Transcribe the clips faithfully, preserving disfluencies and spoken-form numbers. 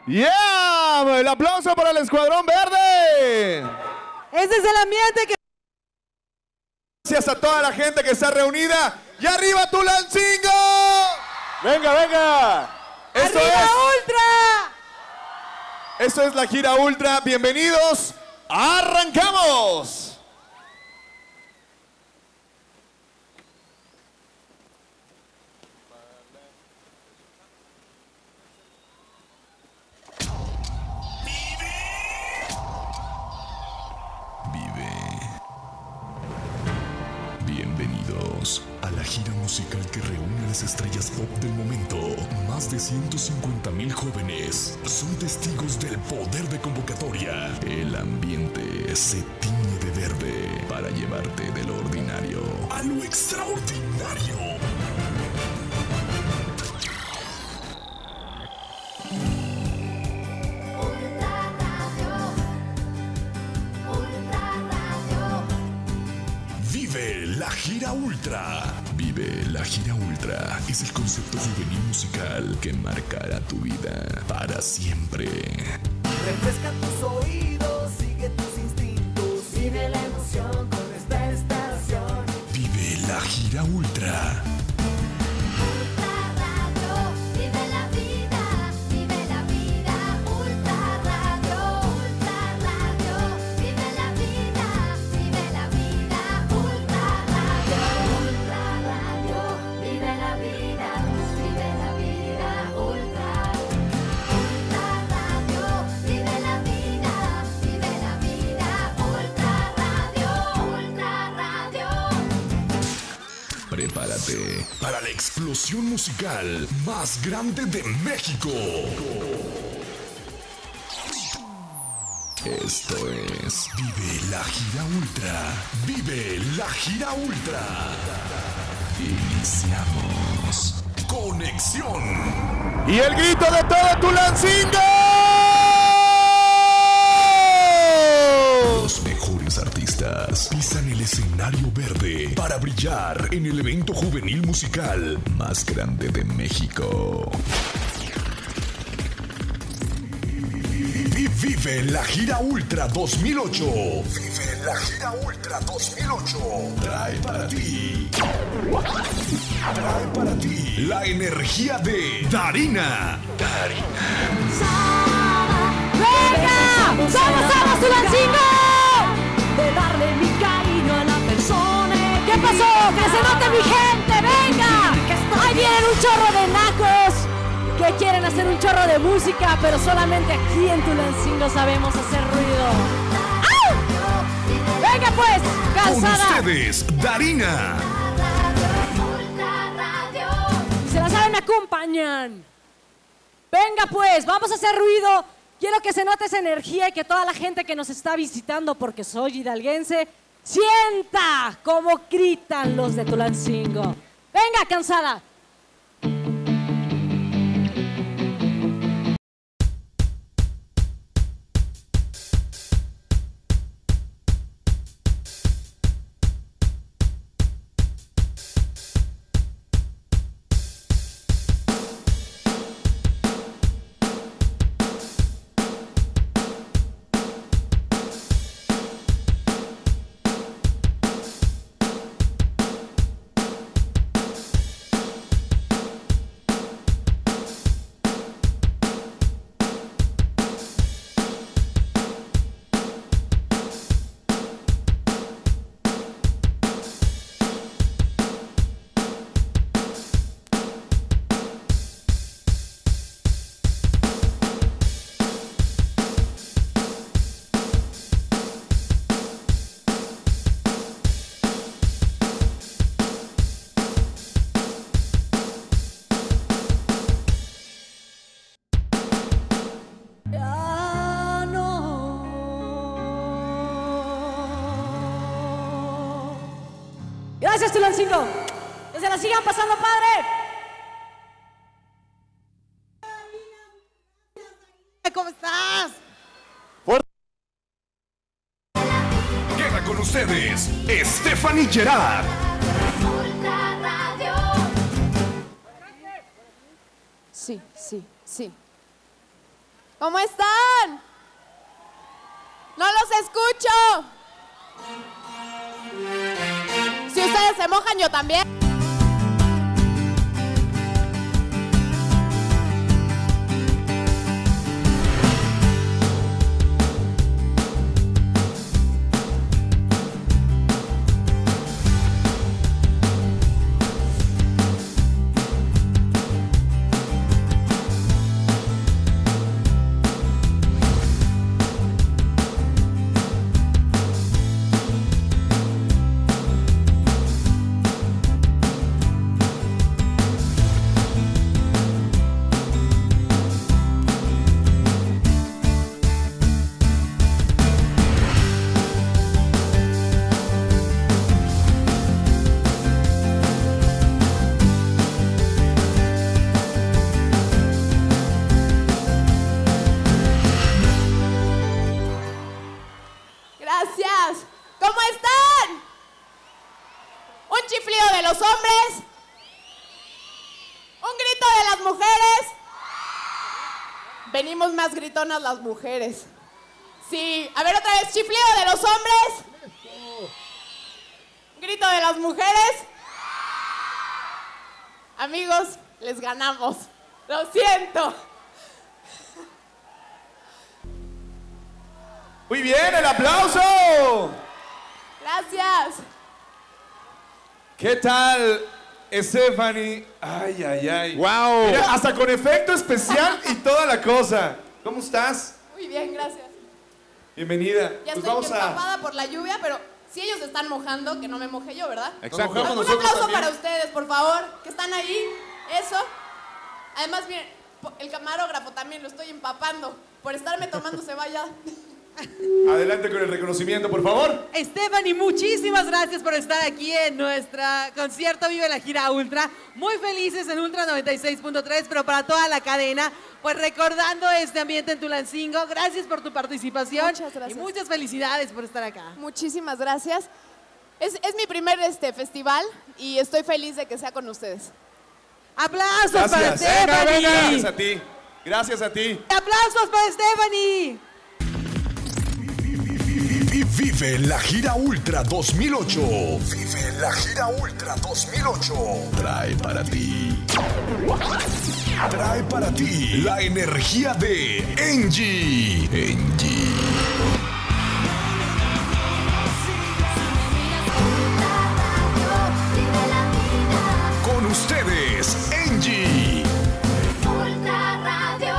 ¡Yeah! El aplauso para el Escuadrón Verde. Ese es el ambiente que... Gracias a toda la gente que está reunida. ¡Y arriba Tulancingo! ¡Venga, venga! Esto ¡Arriba es, Ultra! esto es la gira Ultra. Bienvenidos. ¡Arrancamos! Bienvenidos a la gira musical que reúne a las estrellas pop del momento. Más de ciento cincuenta mil jóvenes son testigos del poder de convocatoria. El ambiente se tiñe de verde para llevarte de lo ordinario a lo extraordinario. Vive la gira Ultra. Vive la gira Ultra es el concepto juvenil musical que marcará tu vida para siempre. Refresca tus oídos, sigue tus instintos, vive la emoción con esta estación. Vive la gira Ultra. Prepárate para la explosión musical más grande de México. Esto es Vive la gira Ultra. Vive la gira Ultra. Iniciamos. Conexión. Y el grito de todo Tulancingo. Los mejores artistas pisan el escenario verde para brillar en el evento juvenil musical más grande de México. Vive la gira Ultra dos mil ocho. Vive la gira Ultra dos mil ocho. Trae para ti. Trae para ti la energía de Darina. Darina. ¡Venga! ¡Somos, somos Tulancingo! De darle mi cariño a la persona. ¿Qué pasó? ¡Que se note mi gente! ¡Venga! Ahí vienen un chorro de nacos que quieren hacer un chorro de música, pero solamente aquí en Tulancingo sabemos hacer ruido. ¡Au! ¡Venga pues! ¡Cansada! Con ustedes, Darina. Si se la saben, me acompañan. Venga pues, vamos a hacer ruido. Quiero que se note esa energía y que toda la gente que nos está visitando, porque soy hidalguense, sienta cómo gritan los de Tulancingo. Venga, Cansada. Gracias, Tulancingo. Que se la sigan pasando, padre. ¿Cómo estás? Fuerte. Queda con ustedes, Stephanie Gerard. Sí, sí, sí. ¿Cómo están? ¡No los escucho! Si ustedes se mojan, yo también. Gracias. ¿Cómo están? Un chiflido de los hombres. Un grito de las mujeres. Venimos más gritonas las mujeres. Sí, a ver otra vez, chiflido de los hombres. Grito de las mujeres. Amigos, les ganamos. Lo siento. Muy bien, el aplauso. Gracias. ¿Qué tal, Stephanie? Ay, ay, ay. ¡Wow! Mira, hasta con efecto especial y toda la cosa. ¿Cómo estás? Muy bien, gracias. Bienvenida. Ya Pues estoy vamos a... empapada por la lluvia, pero si ellos están mojando, que no me moje yo, ¿verdad? Exacto. Nos mojamos Un nosotros aplauso también. para ustedes, por favor, que están ahí. Eso. Además, miren, po- el camarógrafo también lo estoy empapando por estarme tomando cebolla. Adelante con el reconocimiento, por favor. Stephanie, muchísimas gracias por estar aquí en nuestra concierto Vive la Gira Ultra. Muy felices en Ultra noventa y seis punto tres, pero para toda la cadena, pues recordando este ambiente en Tulancingo. Gracias por tu participación. Muchas gracias. Y muchas felicidades por estar acá. Muchísimas gracias. Es, es mi primer este, festival y estoy feliz de que sea con ustedes. ¡Aplausos para Gracias. Stephanie! Gracias a ti. Gracias a ti. ¡Aplausos para Stephanie! Vive la Gira Ultra dos mil ocho. Vive la Gira Ultra dos mil ocho. Trae para ti. Trae para ti la energía de Angie. Angie. Con ustedes, Angie. Ultra Radio.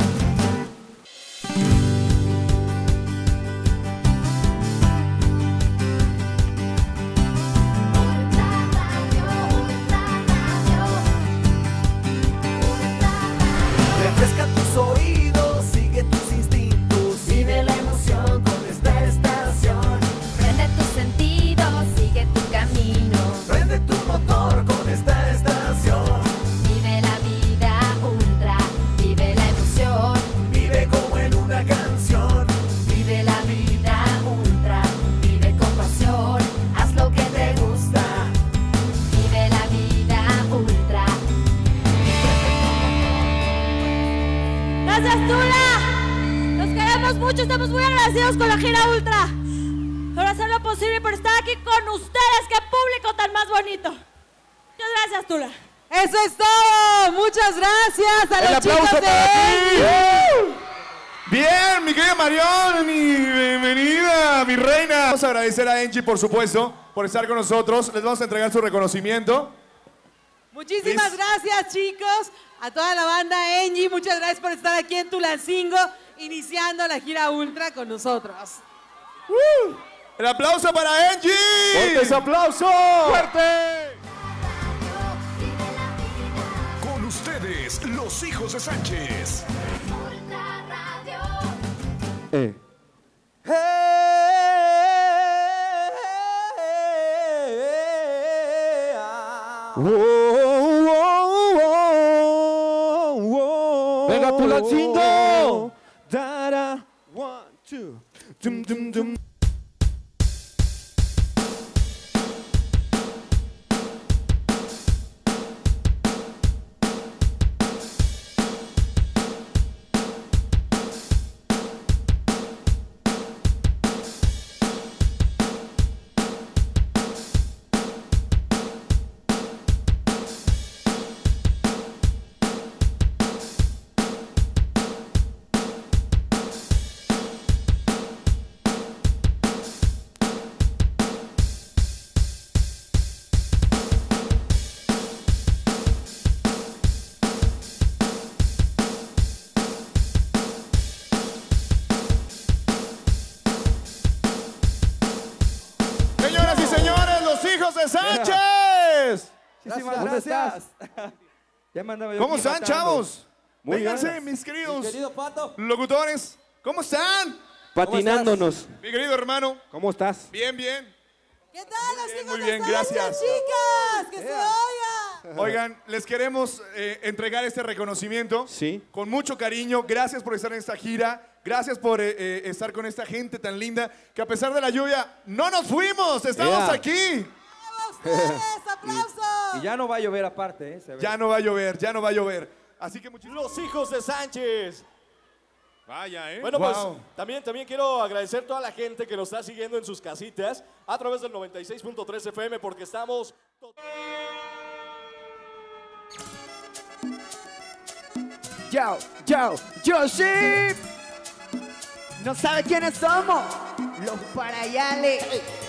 Refresca tus oídos, sigue tus instintos, vive la emoción con esta estación. Prende tus sentidos, sigue tu camino, prende tu motor con esta estación. Vive la vida ultra, vive la emoción, vive como en una canción. Vive la vida ultra, vive con pasión, haz lo que te gusta. Vive la vida ultra. Gracias, Tula. Los queremos mucho, estamos muy agradecidos con la Gira Ultra por hacer lo posible, por estar aquí con ustedes. ¡Qué público tan más bonito! Muchas gracias, Tula. ¡Eso es todo! ¡Muchas gracias a ¡El los aplauso chicos de para ti! Angie! Bien, mi querida Marión, mi bienvenida, mi reina. Vamos a agradecer a Angie, por supuesto, por estar con nosotros. Les vamos a entregar su reconocimiento. Muchísimas Liz. gracias, chicos. A toda la banda Angie, muchas gracias por estar aquí en Tulancingo, iniciando la Gira Ultra con nosotros. El aplauso para Angie. ¡Fuerte ese aplauso! ¡Fuerte! Con ustedes, los hijos de Sánchez. Ultra Radio. Eh. ¡Venga, Tulancingo! Dara, one, two. Dum, dum, dum. Muchísimas ¿Dónde gracias. estás? Ya me andaba yo ¿Cómo aquí están, matando. chavos? Muy Vénganse, bien. mis queridos Mi querido Pato. locutores. ¿Cómo están? Patinándonos. Mi querido hermano. ¿Cómo estás? Bien, bien. ¿Qué tal los bien, chicos muy de bien, Sánchez, gracias. chicas? ¡Que se oiga! Oigan, les queremos eh, entregar este reconocimiento. Sí. Con mucho cariño. Gracias por estar en esta gira. Gracias por eh, eh, estar con esta gente tan linda que a pesar de la lluvia no nos fuimos. Estamos Yeah. aquí. ¡Bravo ustedes! ¡Aplausos! Y ya no va a llover aparte, ¿eh? Se ve. Ya no va a llover, ya no va a llover. Así que muchísimas Los hijos de Sánchez. Vaya, ¿eh? Bueno, Wow. pues también, también quiero agradecer a toda la gente que nos está siguiendo en sus casitas a través del noventa y seis punto tres F M porque estamos... to- Yo, yo, yo sí. ¿No sabe quiénes somos? Los Parayales.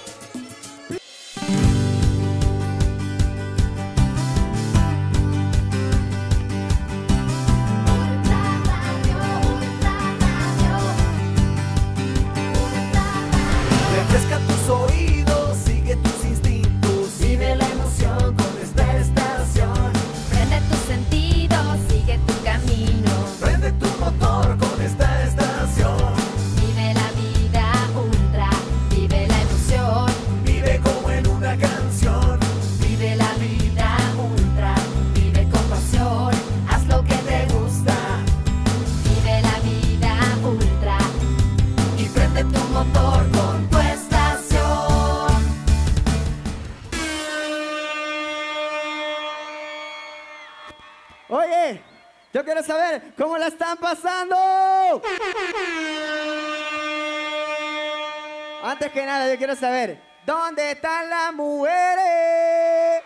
Refresca tus oídos, sigue tus instintos, vive la emoción con esta estación. Prende tus sentidos, sigue tu camino. Prende tu motor con esta estación. Vive la vida ultra, vive la emoción. Vive como en una canción. Vive la vida ultra, vive con pasión. Haz lo que te gusta. Vive la vida ultra y prende tu motor con tu estación. Oye, yo quiero saber cómo la están pasando. Antes que nada, yo quiero saber dónde están las mujeres.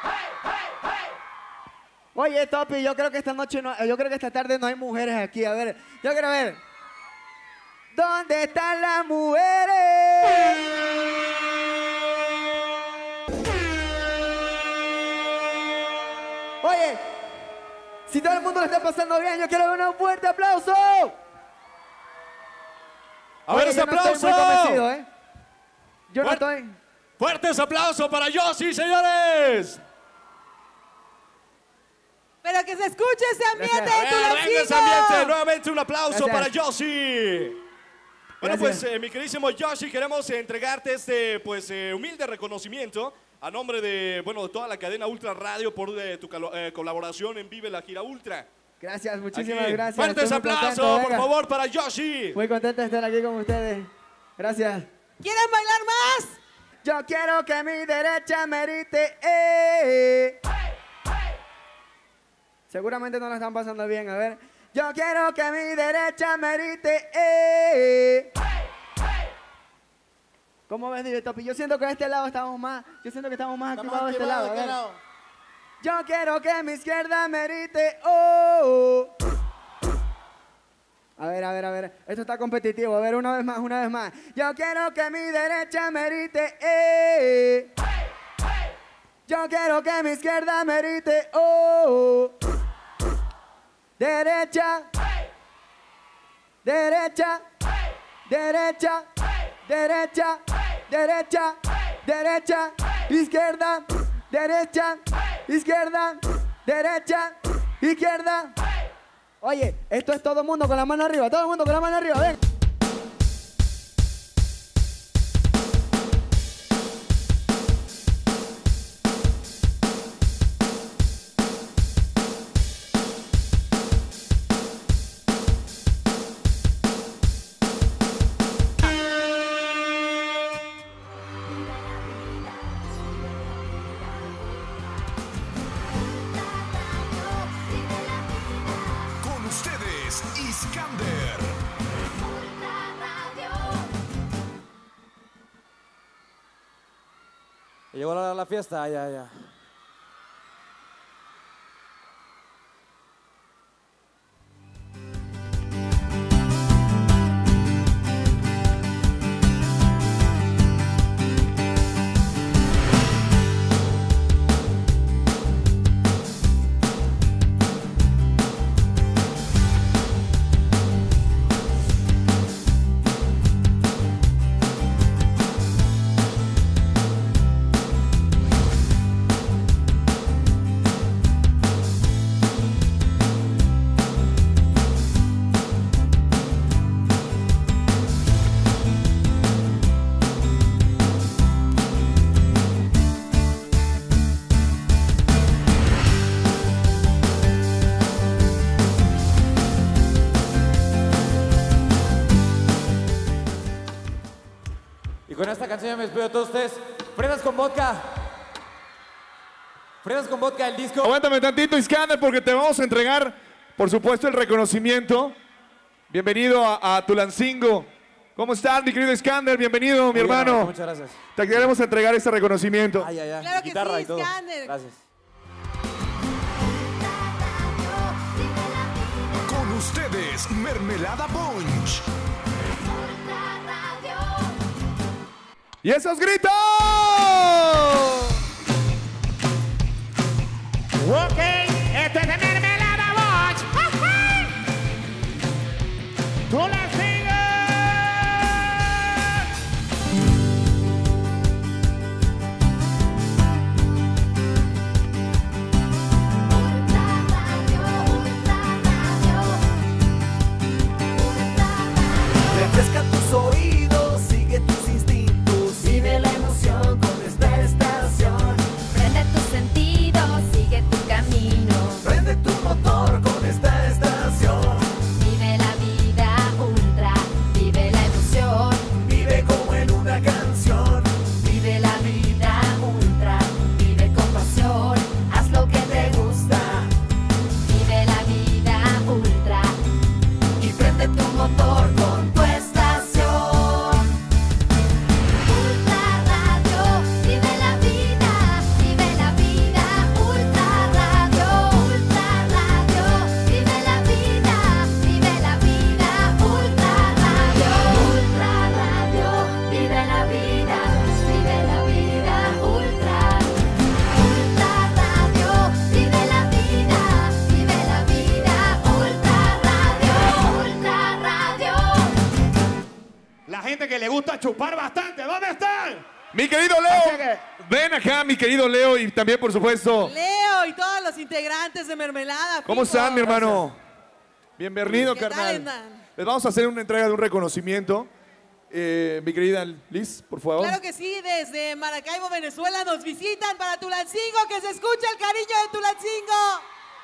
Oye, Topi, yo creo que esta noche no, yo creo que esta tarde no hay mujeres aquí. A ver, yo quiero ver. ¿Dónde están las mujeres? Oye, si todo el mundo lo está pasando bien, yo quiero ver un fuerte aplauso. A ver Oye, ese yo no estoy aplauso. muy convencido, ¿eh? Yo no Fuerte. estoy. Fuertes aplausos para Yossi, señores. Pero que se escuche ese ambiente Gracias. de A ver, venga ese Tulancingo. ambiente. Nuevamente un aplauso Gracias. para Yossi. Bueno, Gracias. pues, eh, mi queridísimo Yoshi, queremos eh, entregarte este, pues, eh, humilde reconocimiento a nombre de, bueno, de toda la cadena Ultra Radio por eh, tu calo- eh, colaboración en Vive la Gira Ultra. Gracias, muchísimas Aquí. gracias. Fuertes Estoy muy aplausos, contento, por venga. favor, para Yoshi. Muy contento de estar aquí con ustedes. Gracias. ¿Quieren bailar más? Yo quiero que mi derecha merite. Eh. Seguramente no lo están pasando bien, a ver. Yo quiero que mi derecha merite. Eh. ¿Cómo ves, D J Topi? Yo siento que de este lado estamos más. Yo siento que estamos más activados de este lado. a ver. Yo quiero que mi izquierda merite. Oh. A ver, a ver, a ver. Esto está competitivo. A ver, una vez más, una vez más. Yo quiero que mi derecha merite. Eh. Yo quiero que mi izquierda merite. Oh. Derecha. Derecha. Derecha. Derecha. Derecha. Derecha. Izquierda. Derecha. Izquierda. Derecha. Izquierda. Oye, esto es todo el mundo con la mano arriba. Todo el mundo con la mano arriba. Ven. Con ustedes, Iskander. Llegó la, la fiesta, ya, ya. canción ya me despido de todos ustedes. Fresas con vodka. Fresas con vodka, el disco. Aguántame tantito, Iskander, porque te vamos a entregar, por supuesto, el reconocimiento. Bienvenido a, a Tulancingo. ¿Cómo estás, mi querido Iskander? Bienvenido, mi Muy bien, hermano. muchas gracias. Te queremos entregar este reconocimiento. Ay, ay, ay. Claro que Guitarra sí, y todo. Iskander. Gracias. Con ustedes, Mermelada Punch. ¡Y esos gritos! Ok, esto es de Mermelada Punch. ¡Tú la sigues! Refresca tus oídos, sigue tus instintos, vive la emoción con esta estación. Prende tus sentidos, sigue tu camino. Prende tu motor con esta estación. Vive la vida ultra, vive la emoción. Vive como en una canción. Vive la vida ultra, vive con pasión. Haz lo que te gusta. Vive la vida ultra y prende tu motor con tu estación. Ultra Radio, vive la vida, vive la vida. Ultra Radio, Ultra Radio, vive la vida, vive la vida. Ultra Radio, Ultra Radio, vive la vida, vive la vida. Ultra, Ultra Radio, vive la vida, vive la vida. Ultra Radio, Ultra Radio. La gente que le gusta chupar bastante, ¿dónde están? Mi querido Leo, ven acá, mi querido Leo, y también, por supuesto, Leo y todos los integrantes de Mermelada. ¿cómo Fijo. están, mi hermano? Bienvenido, ¿Qué tal, carnal. Hernán? Les vamos a hacer una entrega de un reconocimiento. Eh, mi querida Liz, por favor. Claro que sí, desde Maracaibo, Venezuela, nos visitan para Tulancingo, que se escucha el cariño de Tulancingo.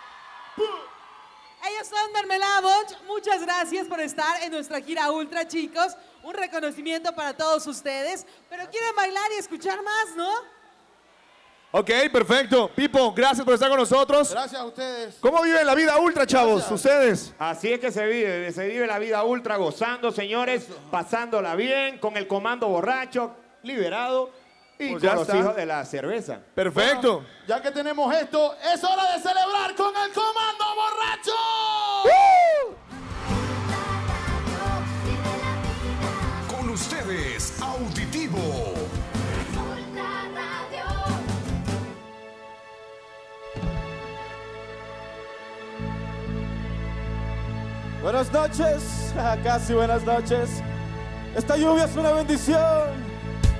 Ellos son Mermelada Punch. Muchas gracias por estar en nuestra gira Ultra, chicos. Un reconocimiento para todos ustedes. Pero quieren bailar y escuchar más, ¿no? Ok, perfecto. Pipo, gracias por estar con nosotros. Gracias a ustedes. ¿Cómo viven la vida ultra, chavos? Ustedes. Así es que se vive, se vive la vida ultra gozando, señores, pasándola bien, con el comando borracho, liberado y Pues con ya los está. hijos de la cerveza. Perfecto. Bueno, ya que tenemos esto, es hora de celebrar con el comando borracho. Con ustedes, Auditivo. Buenas noches, casi buenas noches. Esta lluvia es una bendición.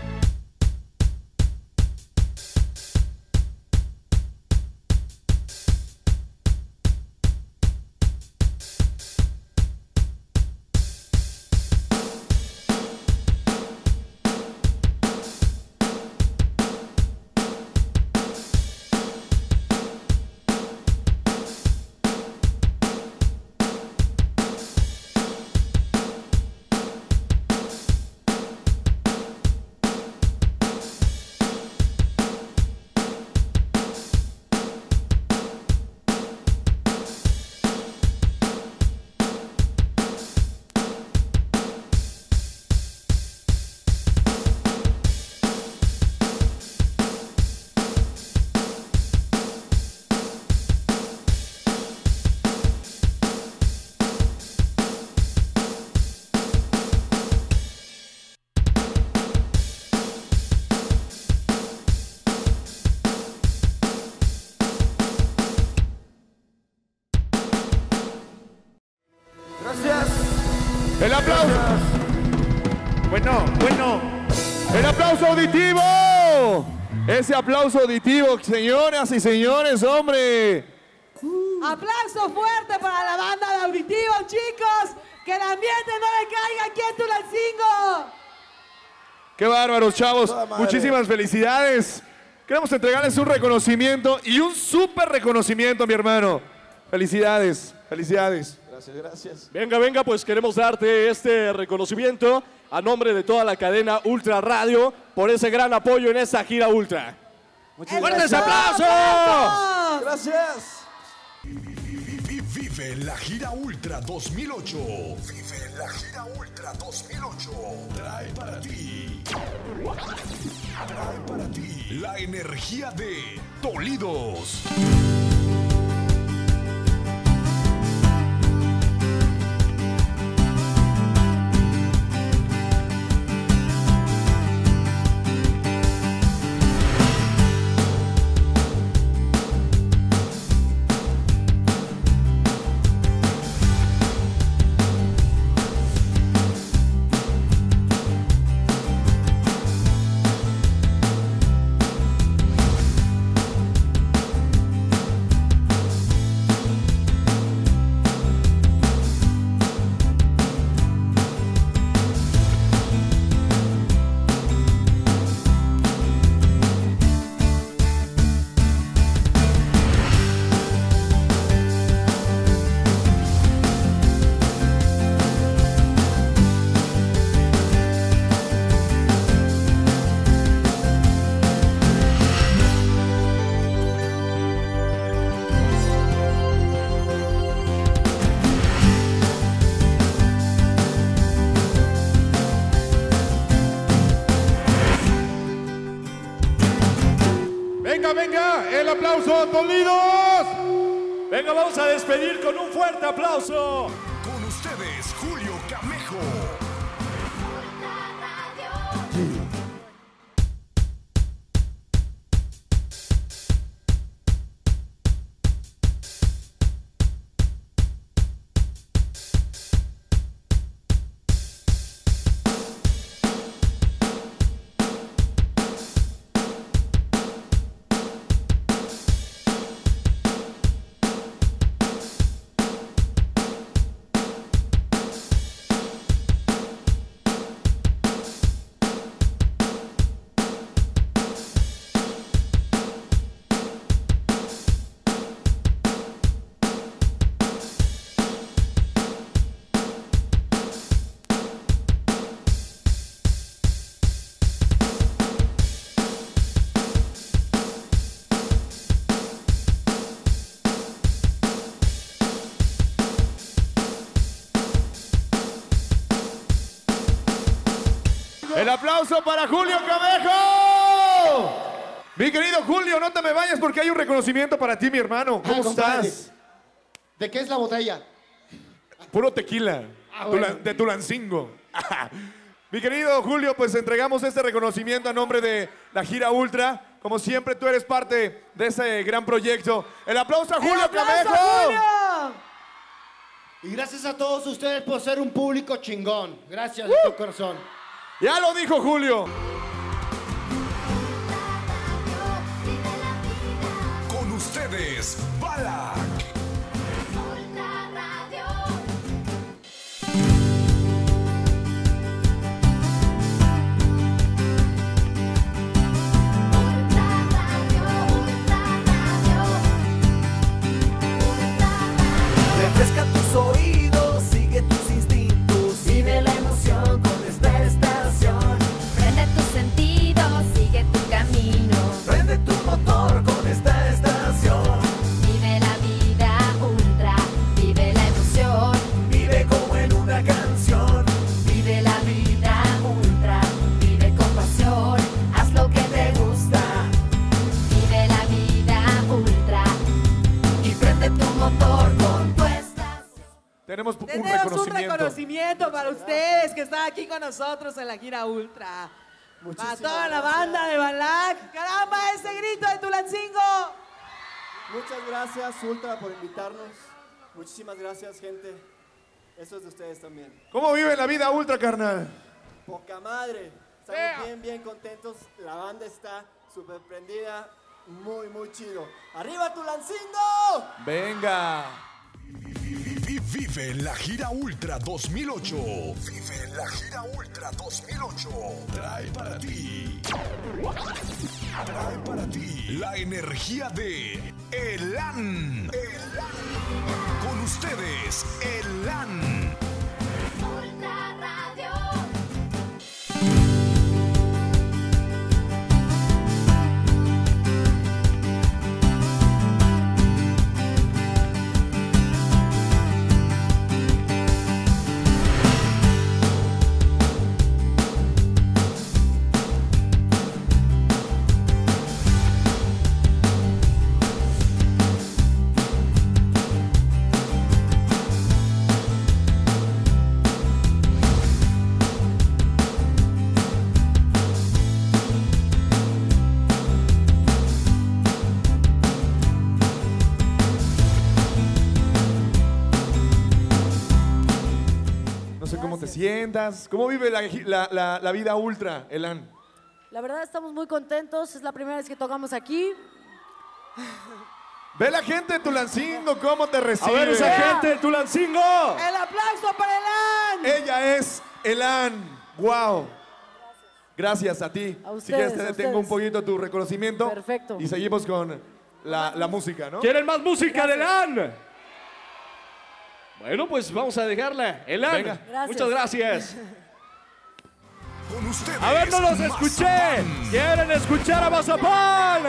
El aplauso. Bueno, bueno. El aplauso auditivo. Ese aplauso auditivo, señoras y señores, hombre. Aplauso fuerte para la banda de Auditivo, chicos. Que el ambiente no le caiga aquí en Tulancingo. Qué bárbaros, chavos. Muchísimas felicidades. Queremos entregarles un reconocimiento y un súper reconocimiento, mi hermano. Felicidades, felicidades. Gracias, gracias. Venga, venga, pues queremos darte este reconocimiento a nombre de toda la cadena Ultra Radio por ese gran apoyo en esta gira Ultra. Muchas ¡Fuertes gracias. aplausos! Gracias. Vive la gira Ultra dos mil ocho. Vive la gira Ultra dos mil ocho. Trae para ti. Trae para ti la energía de Dolidos. Venga, venga, el aplauso, Dolidos. Venga, vamos a despedir con un fuerte aplauso. Con ustedes, Julio Camejo. El aplauso para Julio Camejo. Mi querido Julio, no te me vayas porque hay un reconocimiento para ti, mi hermano. ¿Cómo Ah, compadre. estás? ¿De qué es la botella? Puro tequila. Ah, bueno. Tula- de Tulancingo. Mi querido Julio, pues entregamos este reconocimiento a nombre de la gira Ultra. Como siempre, tú eres parte de ese gran proyecto. El aplauso a Julio Camejo. Y gracias a todos ustedes por ser un público chingón. Gracias de todo corazón. Ya lo dijo Julio. Con ustedes, Balak. Refresca tus oídos, sigue tus instintos, vive la emoción con esta estación. Prende tus sentidos, sigue tu camino. Prende tu motor con esta estación. Vive la vida ultra, vive la emoción. Vive como en una canción. Vive la vida ultra, vive con pasión. Haz lo que te gusta. Vive la vida ultra y prende tu motor con tu estación. Tenemos un Tenemos un reconocimiento. reconocimiento para ustedes que están aquí con nosotros en la gira Ultra. Para toda la banda de Balak. ¡Caramba, ese grito de Tulancingo! Muchas gracias, Ultra, por invitarnos. Muchísimas gracias, gente. Eso es de ustedes también. ¿Cómo vive la vida Ultra, carnal? Poca madre. Estamos bien, bien contentos. La banda está súper prendida. Muy, muy chido. ¡Arriba, Tulancingo! Venga. Vi- Vive la gira Ultra dos mil ocho. Vive la gira Ultra dos mil ocho. Trae para ti. Trae para ti la energía de Elan. Elan. Con ustedes, es Elan. Ultra Radio. ¿Cómo te sientas? ¿Cómo vive la, la- la- la vida ultra, Elan? La verdad estamos muy contentos, es la primera vez que tocamos aquí. Ve la gente de Tulancingo, cómo te recibe. A ver esa gente de Tulancingo. ¡El aplauso para Elan! Ella es Elan. Wow. Gracias a ti. A si ustedes, quieres, te a detengo un ustedes. poquito tu reconocimiento. Perfecto. Y seguimos con la, la música, ¿no? ¿Quieren más música de Elan? Bueno, pues vamos a dejarla. Elan, Venga. Gracias. muchas gracias. Con ustedes, A ver, no los escuché. Mazapán. ¿Quieren escuchar a Mazapán?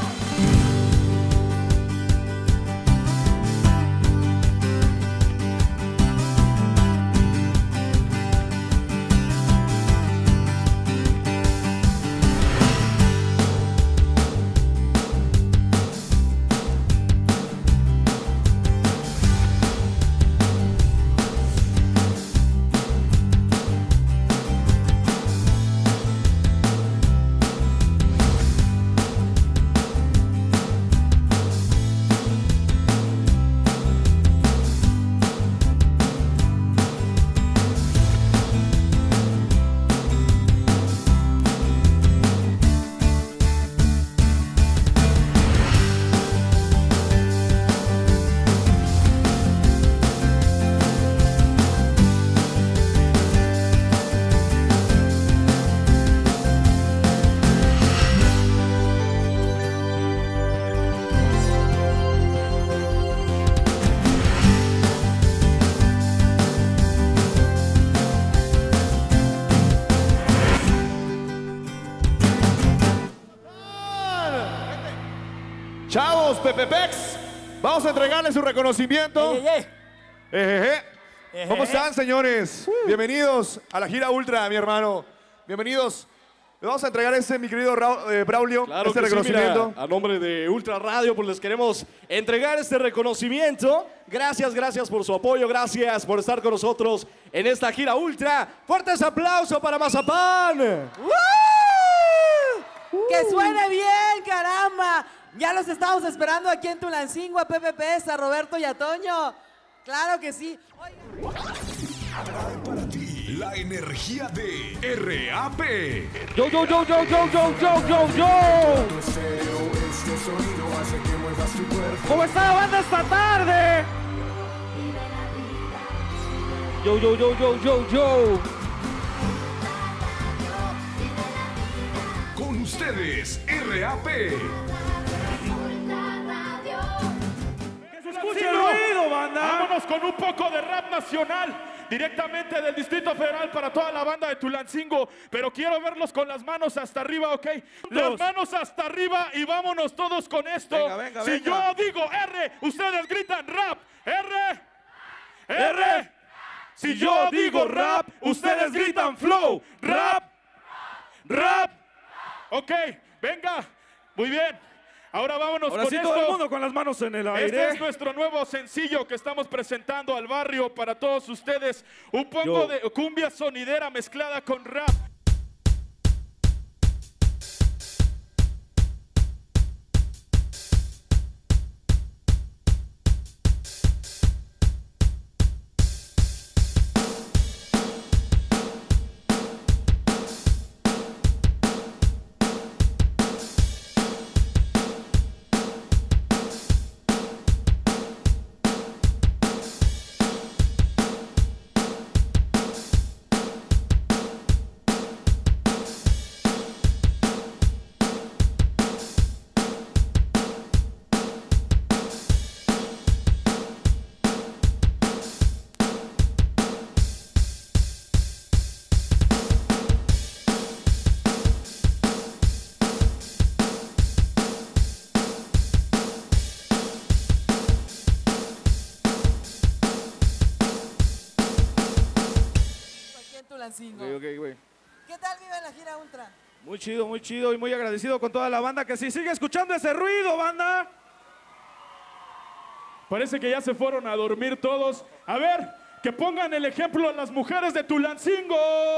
Chavos, Pepepex, vamos a entregarle su reconocimiento. Ejeje. ¿Cómo están, señores? Bienvenidos a la gira ultra, mi hermano. Bienvenidos. Le vamos a entregar ese, mi querido Ra- eh, Braulio, Claro este que sí, reconocimiento. mira, a nombre de Ultra Radio, pues les queremos entregar este reconocimiento. Gracias, gracias por su apoyo, gracias por estar con nosotros en esta gira Ultra. Fuertes aplausos para Mazapán. ¡Que suene bien, caramba! Ya los estamos esperando aquí en Tulancingo, a Pepe Pez, a Roberto y a Toño. Claro que sí. Para ti, la energía de R A P. Yo, yo, yo, yo, yo, yo, yo, yo, yo. ¿Cómo está la banda esta tarde? Yo, yo, yo, yo, yo, yo. Con ustedes, R A P. Escuche el ruido, banda. Vámonos con un poco de rap nacional. Directamente del Distrito Federal para toda la banda de Tulancingo. Pero quiero verlos con las manos hasta arriba, ¿ok? Las manos hasta arriba y vámonos todos con esto. Venga, venga, si venga. yo digo R, ustedes gritan rap. R, R. Si yo digo rap, ustedes gritan flow. Rap, rap. Ok, venga. Muy bien. Ahora vámonos Ahora con sí, esto. todo el mundo con las manos en el aire. Este es nuestro nuevo sencillo que estamos presentando al barrio para todos ustedes. Un poco Yo. de cumbia sonidera mezclada con rap. Tulancingo. Ok, ok, güey. ¿Qué tal vive la gira Ultra? Muy chido, muy chido y muy agradecido con toda la banda que sí sigue escuchando ese ruido, banda. Parece que ya se fueron a dormir todos. A ver, que pongan el ejemplo a las mujeres de Tulancingo.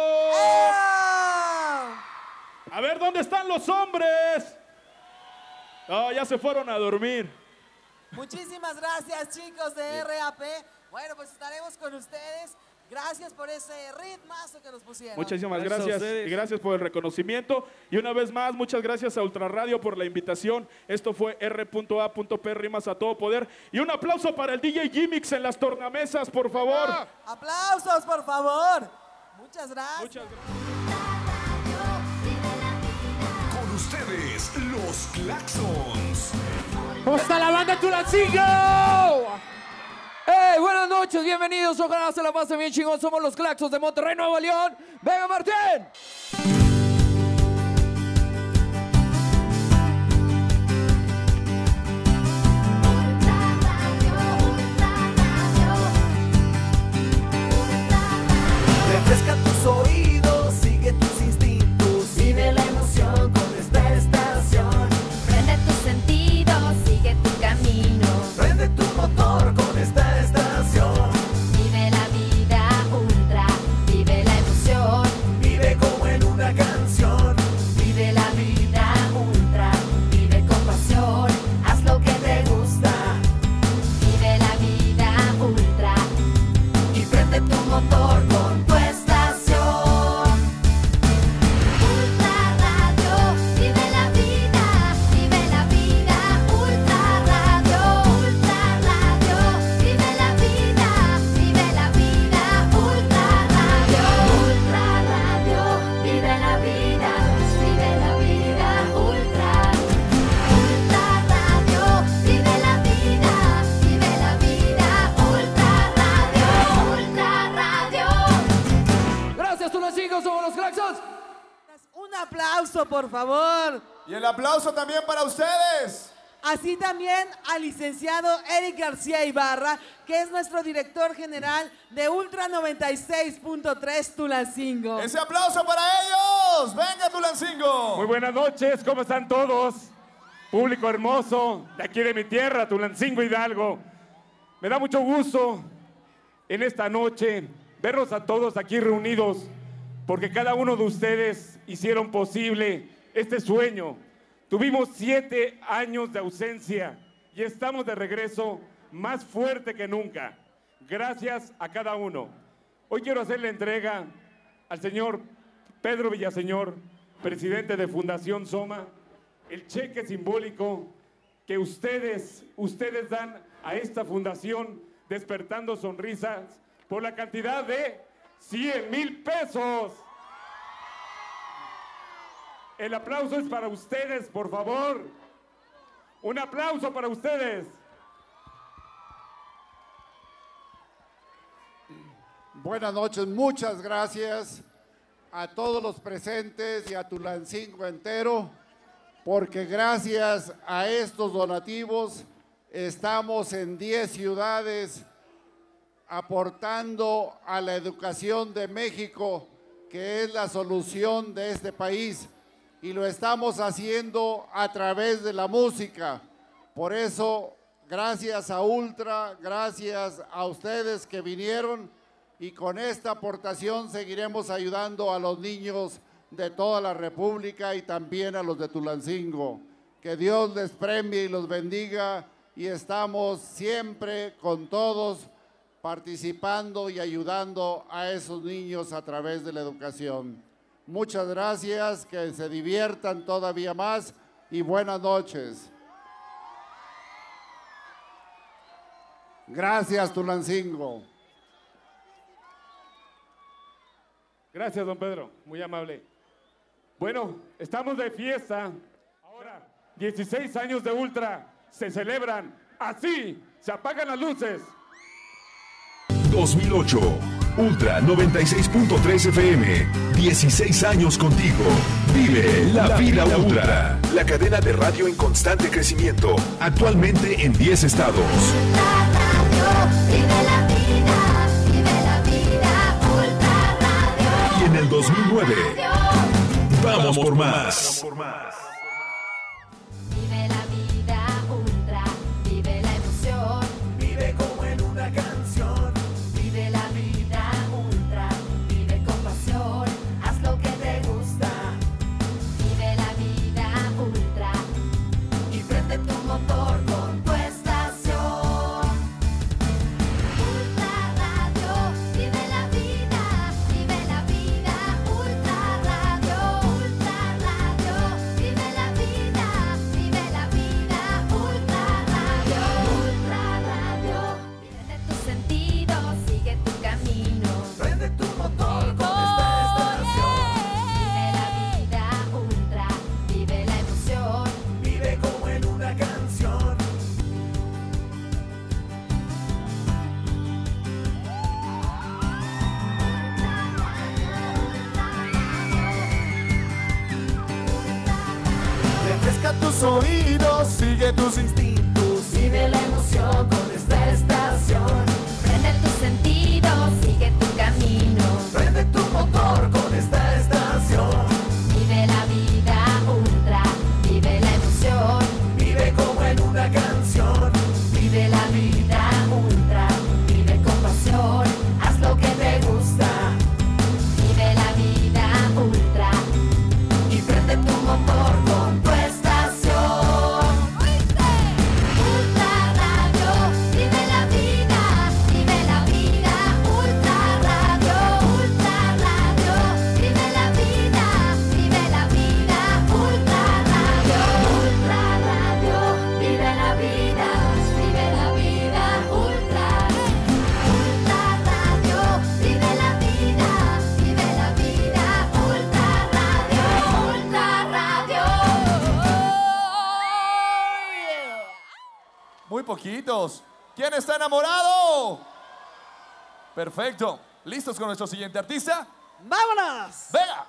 A ver, ¿dónde están los hombres? No, ya se fueron a dormir. Muchísimas gracias, chicos de R A P. Bueno, pues estaremos con ustedes. Gracias por ese ritmazo que nos pusieron. Muchísimas Gracias a gracias, ustedes. y gracias por el reconocimiento. Y una vez más, muchas gracias a Ultra Radio por la invitación. Esto fue R A P Rimas a todo poder. Y un aplauso para el D J Gimmix en las tornamesas, por favor. Aplausos, por favor. Muchas gracias. Muchas gracias. Con ustedes, los Claxons. ¿Cómo está la banda Tulancingo? ¡Hey! Buenas noches, bienvenidos. Ojalá se la pasen bien chingón. Somos los Claxons de Monterrey, Nuevo León. ¡Venga, Martín! Refresca tus oídos, sigue tus instintos, vive la emoción con esta estación. Prende tus sentidos, sigue tu camino. Prende tu motor con esta estación. Vive la vida ultra, vive la emoción. Vive como en una canción. Vive la vida ultra, vive con pasión. Haz lo que te gusta. Vive la vida ultra Y prende tu motor con tu estación. Ultra Radio, vive la vida, vive la vida. Ultra Radio, Ultra Radio, vive la vida, vive la vida. Ultra Radio, Ultra Radio, vive la vida, vive la vida. Ultra, Ultra Radio, vive la vida, vive la vida. Ultra Radio, Ultra Radio. Gracias, Tulancingo. Somos los Claxons. Un aplauso, por favor. Y el aplauso también para ustedes. Así también al licenciado Eric García Ibarra, que es nuestro director general de Ultra noventa y seis punto tres Tulancingo. Ese aplauso para ellos. Venga, Tulancingo. Muy buenas noches, ¿cómo están todos? Público hermoso de aquí de mi tierra, Tulancingo, Hidalgo. Me da mucho gusto en esta noche verlos a todos aquí reunidos, porque cada uno de ustedes hicieron posible este sueño. Tuvimos siete años de ausencia y estamos de regreso más fuerte que nunca. Gracias a cada uno. Hoy quiero hacerle entrega al señor Pedro Villaseñor, presidente de Fundación Soma, el cheque simbólico que ustedes, ustedes dan a esta fundación Despertando Sonrisas por la cantidad de cien mil pesos. El aplauso es para ustedes, por favor. Un aplauso para ustedes. Buenas noches, muchas gracias a todos los presentes y a Tulancingo entero, porque gracias a estos donativos estamos en diez ciudades aportando a la educación de México, que es la solución de este país, y lo estamos haciendo a través de la música. Por eso, gracias a Ultra, gracias a ustedes que vinieron, y con esta aportación seguiremos ayudando a los niños de toda la República y también a los de Tulancingo. Que Dios les premie y los bendiga, y estamos siempre con todos participando y ayudando a esos niños a través de la educación. Muchas gracias, que se diviertan todavía más y buenas noches. Gracias, Tulancingo. Gracias, don Pedro, muy amable. Bueno, estamos de fiesta. Ahora, dieciséis años de Ultra se celebran así, se apagan las luces. dos mil ocho, Ultra noventa y seis punto tres F M, dieciséis años contigo. Vive la, la vida, vida ultra. ultra. La cadena de radio en constante crecimiento, actualmente en diez estados. Ultra Radio, vive la vida, vive la vida. Ultra Radio. Y vamos por más. Vive la vida ultra, vive la emoción, Vive como en una canción. vive la vida ultra, vive con pasión, haz lo que te gusta. Vive la vida ultra y prende tu motor con tu estación. Ultra Radio, vive la vida, vive la vida. Ultra Radio, Ultra Radio, vive la vida, vive la vida. Ultra Radio, Ultra Radio, prende tus sentidos, sigue tu camino. Prende tu motor con esta estación. Vive la vida ultra, vive la emoción. Vive como en una canción. Refresca tus oídos, sigue tus instintos. Vive la emoción con esta estación. Prende tus sentidos, sigue tu camino. Prende tu motor con esta estación. Vive la vida ultra, vive la emoción. Vive como en una canción. Vive la vida ultra, vive con pasión, haz lo que te gusta. Vive la vida ultra y prende tu motor con tu estación. Ultra Radio, vive la vida, vive la vida. Ultra Radio, Ultra Radio, vive la vida, vive la vida. Ultra Radio, Ultra Radio, vive la vida, vive la vida. Ultra, Ultra Radio, vive la vida, vive la vida. Ultra Radio, Ultra Radio. Muy poquitos. ¿Quién está enamorado? Perfecto. ¿Listos con nuestro siguiente artista? ¡Vámonos! ¡Venga!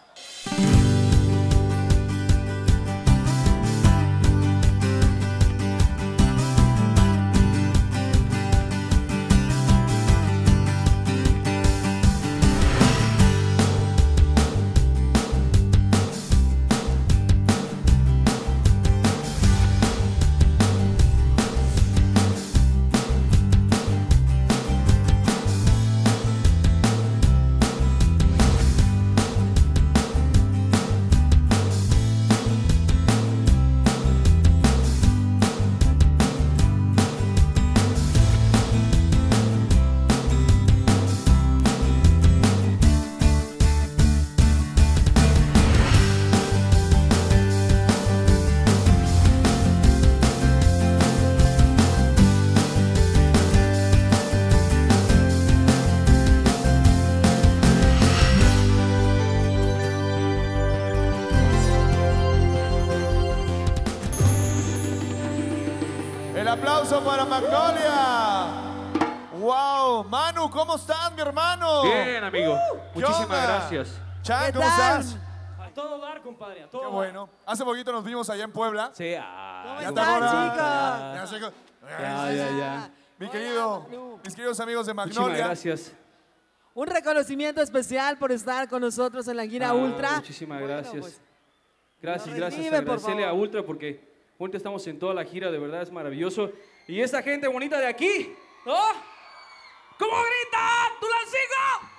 El aplauso para Magnolia. Wow, Manu, ¿cómo estás, mi hermano? Bien, amigo. ¿Qué Muchísimas onda? gracias. Chan, ¿Qué ¿cómo tal? estás? A todo dar, compadre, a todo Qué dar. bueno. Hace poquito nos vimos allá en Puebla. Sí, ah, ¿Cómo ya están, te chicos? acuerdas. Ya sé co- Ya, ya, ya. Mi querido, mis queridos amigos de Muchísimas Magnolia. gracias. Un reconocimiento especial por estar con nosotros en la gira Ah, Ultra. Muchísimas Bueno, gracias. pues, gracias, nos gracias. reciben, por Agradecerle a favor. Ultra porque juntos estamos en toda la gira, de verdad es maravilloso. Y esta gente bonita de aquí, ¿no? ¿Cómo grita? ¡Tulancingo!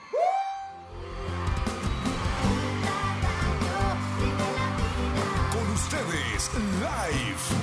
Con ustedes, live.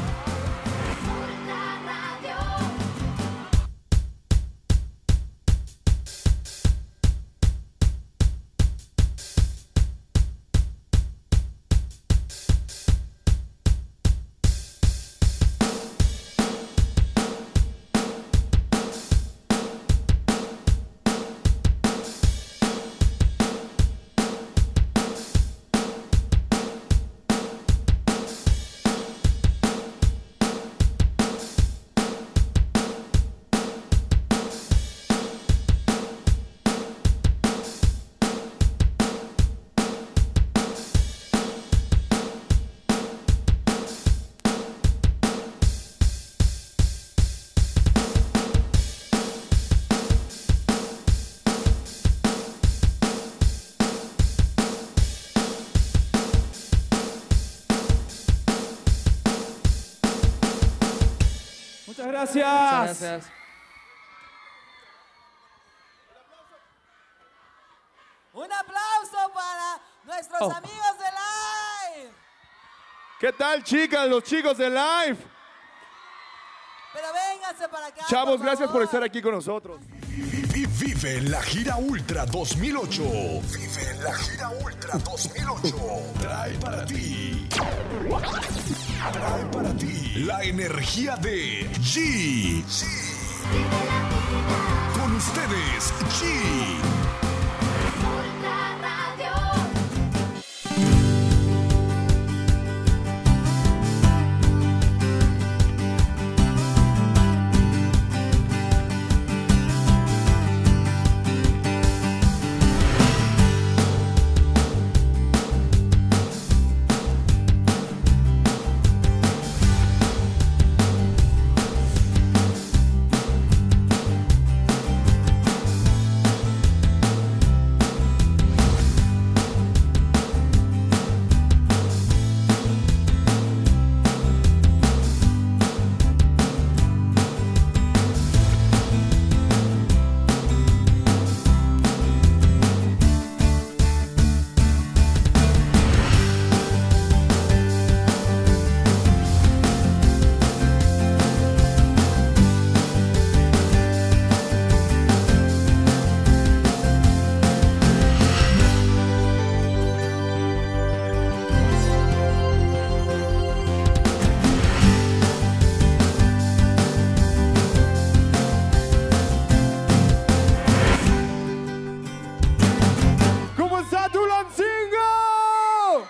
gracias. Muchas gracias. Un aplauso para nuestros Oh. amigos de Live. ¿Qué tal, chicas, los chicos de Live? Pero vénganse para acá. Chavos, por gracias por favor. estar aquí con nosotros. Vi- Vive la gira Ultra dos mil ocho. Vive la gira Ultra dos mil ocho. Trae para ti. Trae para ti la energía de G. Con ustedes, G. ¿Cómo está Tulancingo?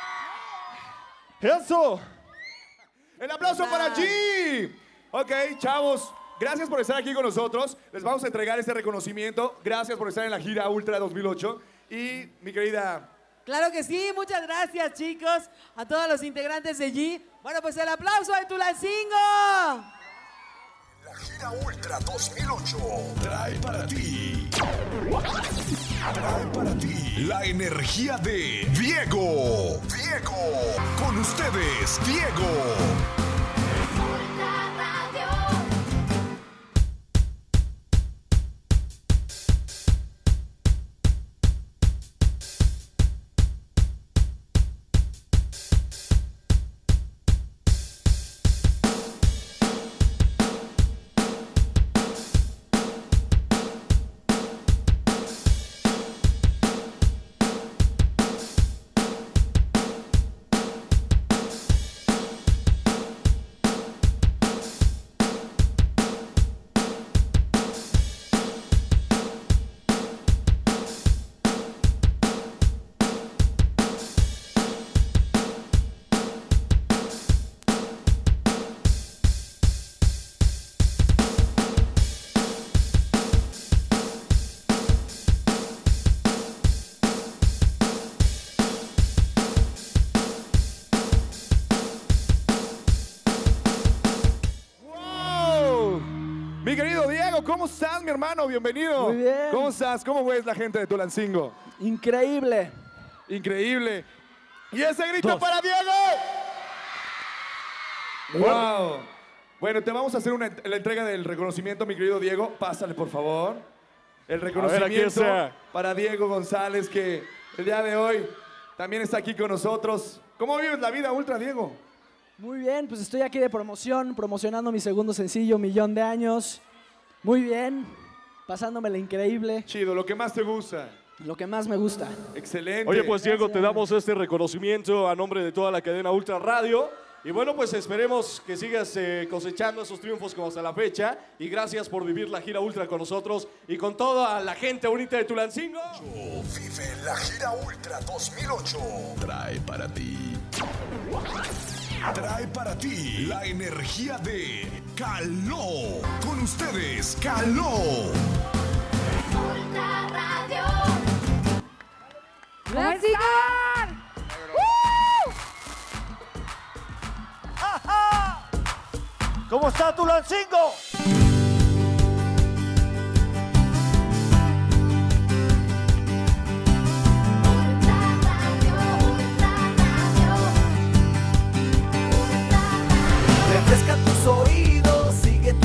Eso. El aplauso para G. Ok, chavos, gracias por estar aquí con nosotros. Les vamos a entregar este reconocimiento. Gracias por estar en la gira Ultra dos mil ocho. Y mi querida... Claro que sí, muchas gracias chicos, a todos los integrantes de G. Bueno, pues el aplauso de Tulancingo. La gira Ultra dos mil ocho trae para ti. Trae para ti la energía de Diego. Diego. Con ustedes, Diego. ¡Wow! Mi querido Diego, ¿cómo estás, mi hermano? Bienvenido. Muy bien. ¿Cómo estás? ¿Cómo ves la gente de Tulancingo? Increíble. Increíble. Y ese grito Dos. para Diego. ¡Wow! Bueno, te vamos a hacer una, la entrega del reconocimiento, mi querido Diego. Pásale, por favor. El reconocimiento está. para Diego González, que el día de hoy también está aquí con nosotros. ¿Cómo vives la vida ultra, Diego? Muy bien, pues estoy aquí de promoción, promocionando mi segundo sencillo, Millón de Años. Muy bien, pasándomela increíble. Chido, lo que más te gusta. Lo que más me gusta. Excelente. Oye, pues Diego, te damos este reconocimiento a nombre de toda la cadena Ultra Radio. Y bueno, pues esperemos que sigas eh, cosechando esos triunfos como hasta la fecha. Y gracias por vivir la gira Ultra con nosotros y con toda la gente bonita de Tulancingo. Vive la gira Ultra dos mil ocho. Trae para ti. Trae para ti la energía de Caló. Con ustedes, Caló. Ultra Radio. ¿Cómo están? ¿Cómo está Tulancingo? Refresca tus oídos, sigue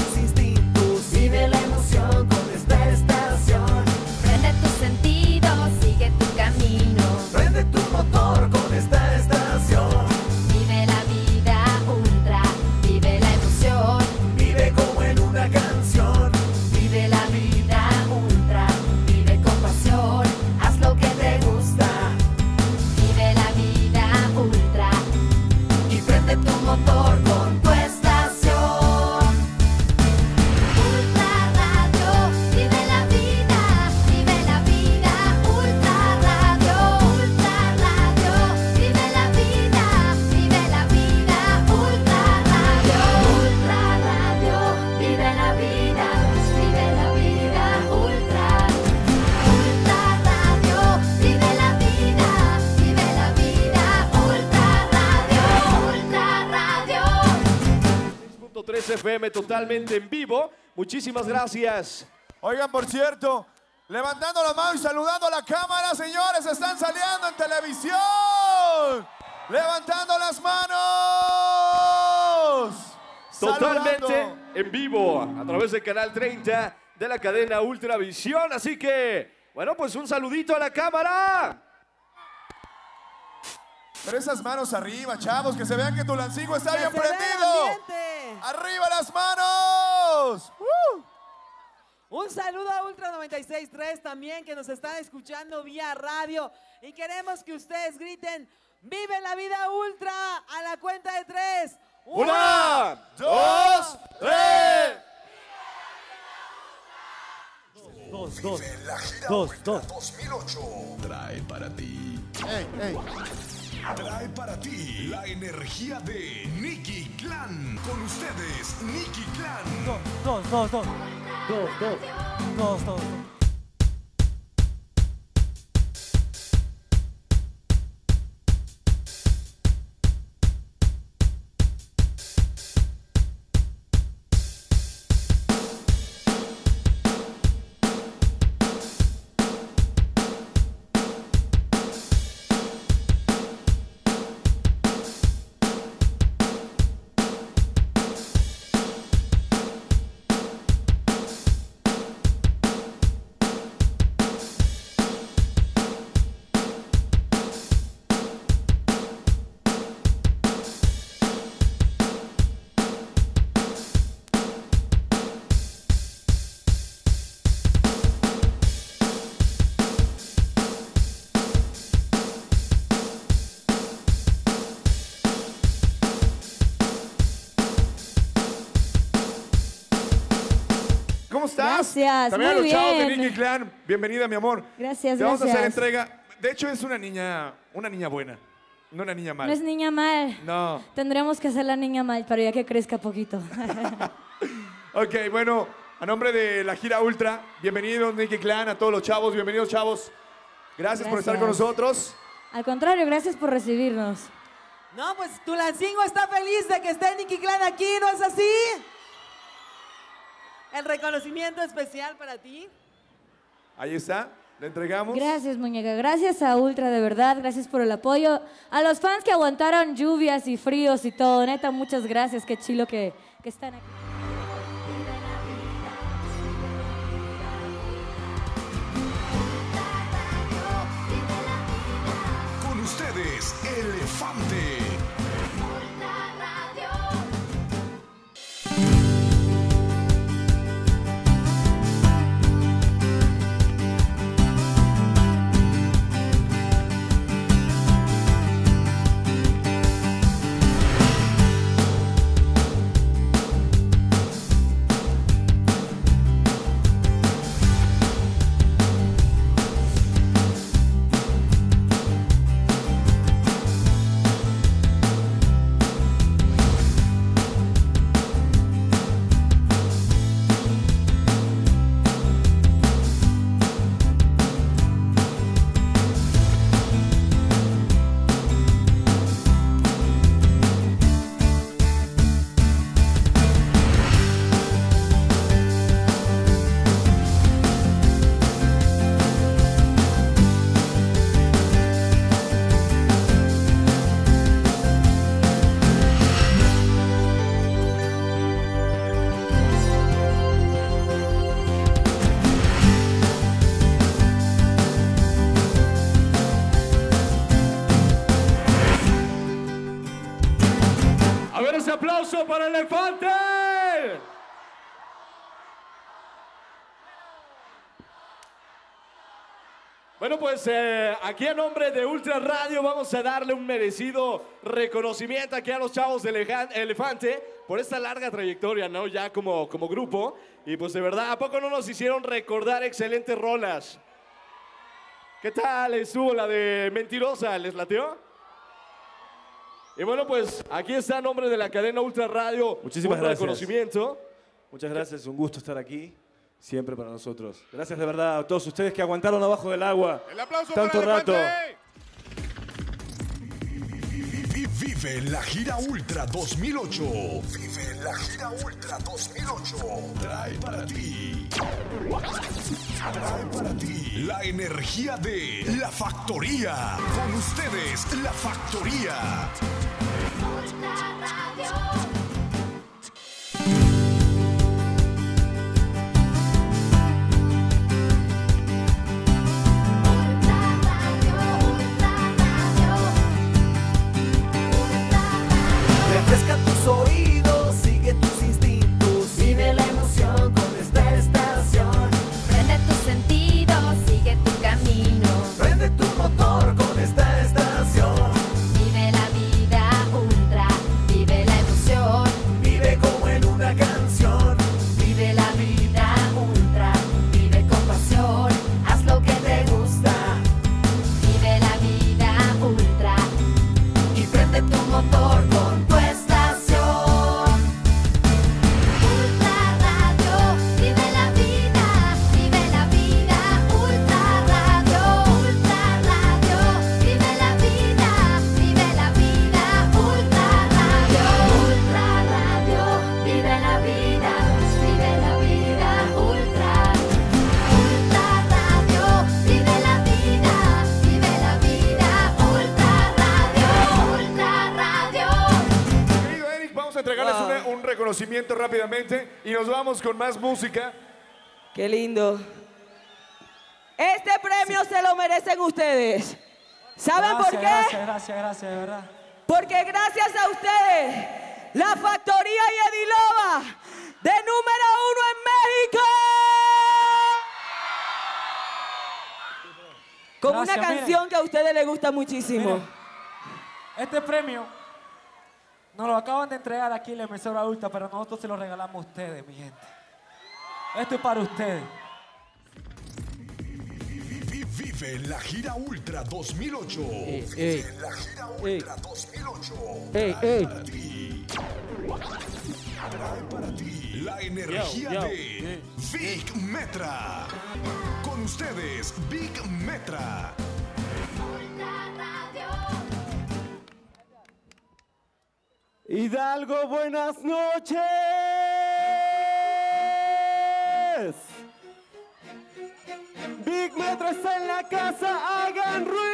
F M totalmente en vivo. Muchísimas gracias. Oigan, por cierto, levantando la mano y saludando a la cámara, señores, están saliendo en televisión. Levantando las manos. Totalmente Saludando. en vivo a través del canal treinta de la cadena Ultravisión. Así que, bueno, pues un saludito a la cámara. Pero esas manos arriba, chavos, que se vean que Tulancingo está Que bien se vea el prendido. ambiente. ¡Arriba las manos! ¡Uh! Un saludo a Ultra noventa y seis punto tres también, que nos están escuchando vía radio. Y queremos que ustedes griten, ¡vive la vida Ultra! A la cuenta de tres. Una, dos, tres. Dos, dos, dos, dos. dos mil ocho trae para ti. Ey, ey. Trae para ti la energía de Nicky Clan. Con ustedes, Nicky Clan. Dos, dos, dos, dos. Dos, dos. Dos, dos. ¿Cómo estás? Gracias, También muy a los chavos de bien. Nicky Clan. Bienvenida, mi amor. Gracias, Te vamos a hacer gracias. entrega. De hecho, es una niña, una niña buena, no una niña No mala. es niña mal. No. Tendremos que hacer la niña mal, pero ya que crezca poquito. Ok, bueno, a nombre de la gira Ultra, bienvenidos Nicky Clan, a todos los chavos, bienvenidos chavos. Gracias, por estar con Gracias. nosotros. Al contrario, gracias por recibirnos. No, pues Tulancingo está feliz de que esté Nicky Clan aquí, ¿no es así? El reconocimiento especial para ti. Ahí está, le entregamos. Gracias, muñeca. Gracias a Ultra, de verdad. Gracias por el apoyo. A los fans que aguantaron lluvias y fríos y todo. Neta, muchas gracias. Qué chilo que, que están aquí. Con ustedes, Elefante. A ver ese aplauso para Elefante. Bueno, pues eh, aquí a nombre de Ultra Radio vamos a darle un merecido reconocimiento aquí a los chavos de Elejan- Elefante por esta larga trayectoria, ¿no? Ya como, como grupo. Y pues de verdad, ¿a poco no nos hicieron recordar excelentes rolas? ¿Qué tal estuvo la de Mentirosa? ¿Les lateó? Y bueno, pues aquí está a nombre de la cadena Ultra Radio. Muchísimas un gracias. reconocimiento. Muchas gracias, un gusto estar aquí. Siempre para nosotros. Gracias de verdad a todos ustedes que aguantaron abajo del agua El aplauso tanto para rato. Elefante. Vive la Gira Ultra dos mil ocho. Vive la Gira Ultra dos mil ocho. Trae para ti. Trae para ti la energía de La Factoría. Con ustedes, La Factoría. Refresca tus oídos, sigue tus instintos, vive la emoción con esta estación. Prende tus sentidos, sigue tu camino. Prende tu motor con esta estación. Vive la vida ultra, vive la emoción. Vive como en una canción. Vive la vida ultra, vive con pasión. Haz lo que te gusta. Vive la vida ultra y prende tu motor con tu estación. Ultra Radio, vive la vida, vive la vida. Ultra Radio, Ultra Radio, vive la vida, vive la vida. Ultra Radio, Ultra Radio, vive la vida, vive la vida. Ultra, Ultra Radio, vive la vida, vive la vida. Ultra Radio, Ultra Radio. Querido Eric, vamos a entregarles Wow. una- un reconocimiento rápidamente y nos vamos con más música. Qué lindo. Este premio se lo merecen ustedes. ¿Saben por qué? Gracias, gracias, gracias, de verdad. Porque gracias a ustedes, La Factoría y Edilova, de número uno en México. Con Gracias, una miren. canción que a ustedes les gusta muchísimo. Miren, este premio nos lo acaban de entregar aquí la emisora Ultra, pero nosotros se lo regalamos a ustedes, mi gente. Esto es para ustedes. Vi- Vive la Gira Ultra dos mil ocho. ey. Vive la Gira Ultra dos mil ocho. Ey, Trae ey. para ti. Trae para ti la energía Yo, yo, de Big Metra. Con ustedes, Big Metra. Hidalgo, buenas noches. Big Metro está en la casa, hagan ruido.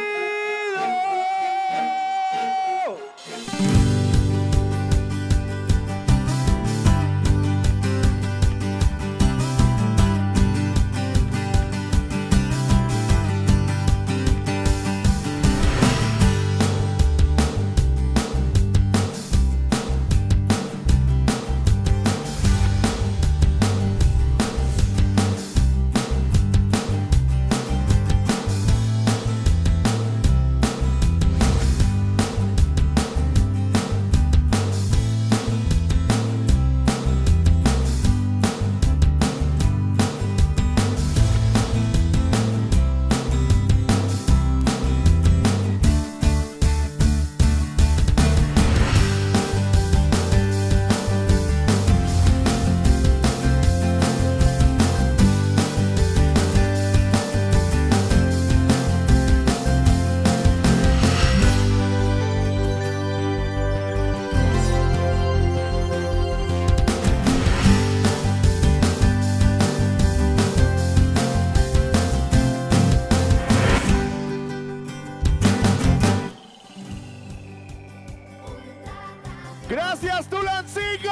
Gracias, Tulancingo.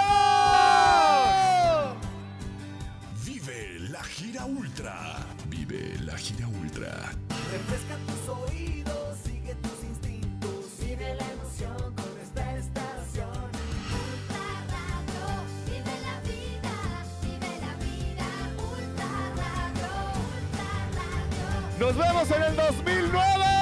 Vive la Gira Ultra. Vive la Gira Ultra. Refresca tus oídos, sigue tus instintos, vive la emoción con esta estación. Ultra Radio, vive la vida, vive la vida. Ultra Radio, Ultra Radio. Nos vemos en el dos mil nueve.